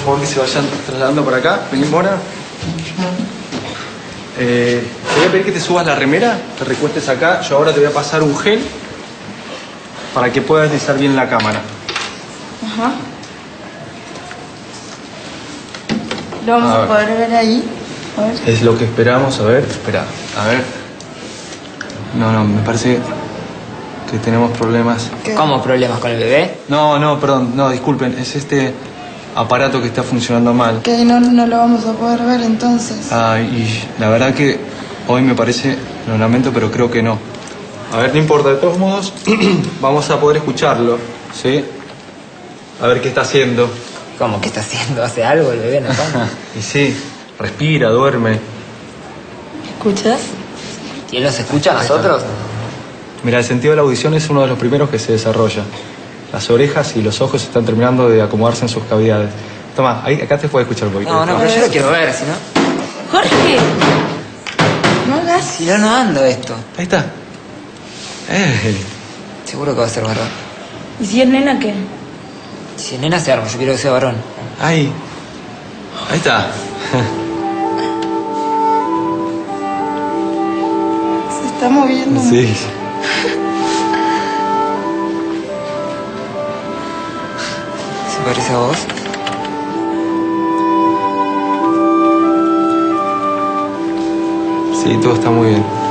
favor que se vayan trasladando por acá. Vení, Mora. Te voy a pedir que te subas la remera, te recuestes acá. Yo ahora te voy a pasar un gel para que puedas deslizar bien la cámara. Ajá. ¿Lo vamos a poder ver ahí? A ver. Es lo que esperamos. A ver, espera. A ver. No, me parece que tenemos problemas. ¿Qué? ¿Cómo problemas con el bebé? No, perdón. No, disculpen. Es este aparato que está funcionando mal. Que no lo vamos a poder ver entonces. Y la verdad que hoy me parece, lo lamento, pero creo que no. A ver, no importa. De todos modos, vamos a poder escucharlo, ¿sí? A ver qué está haciendo. ¿Cómo que está haciendo? ¿Hace algo el bebé? ¿No? Y sí, respira, duerme. ¿Escuchas? ¿Y él nos escucha a nosotros? Mira, el sentido de la audición es uno de los primeros que se desarrolla. Las orejas y los ojos están terminando de acomodarse en sus cavidades. Toma, acá te puede escuchar un poquito. No, pero yo lo quiero ver, si no... ¡Jorge! No hagas... Si no ando esto. Ahí está. Seguro que va a ser varón. ¿Y si es nena qué? Si es nena se arma, yo quiero que sea varón. Ahí está. Se está moviendo. Sí. ¿Se parece a vos? Sí, todo está muy bien.